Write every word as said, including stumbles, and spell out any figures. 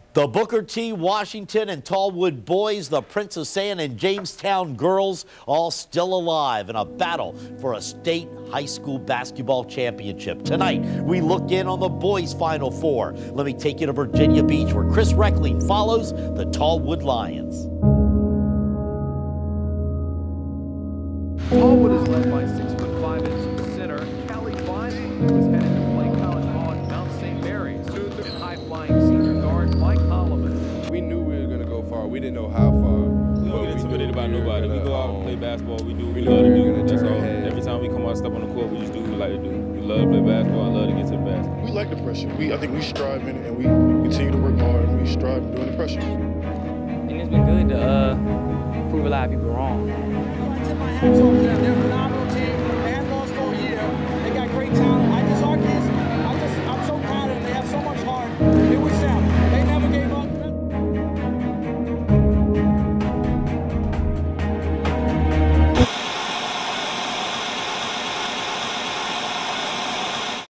The Booker T. Washington and Tallwood boys, the Princess Anne and Jamestown girls, all still alive in a battle for a state high school basketball championship. Tonight, we look in on the boys' Final Four. Let me take you to Virginia Beach, where Chris Reckling follows the Tallwood Lions. Tallwood is led by six foot five inch center Callie Vine, who is headed to play college ball at Mount Saint Mary's, and high-flying senior guard Mike Holloman. We knew we were going to go far. We didn't know how far. We don't get intimidated by nobody. We go out and play basketball. We do what we love to do. That's all. Every time we come out, step on the court, we just do what we like to do. We love to play basketball. I love to get to the basket. We like the pressure. We, I think we strive in it, and we continue to work hard, and we strive in doing the pressure. And it's been good to uh, prove a lot of people wrong. They're phenomenal.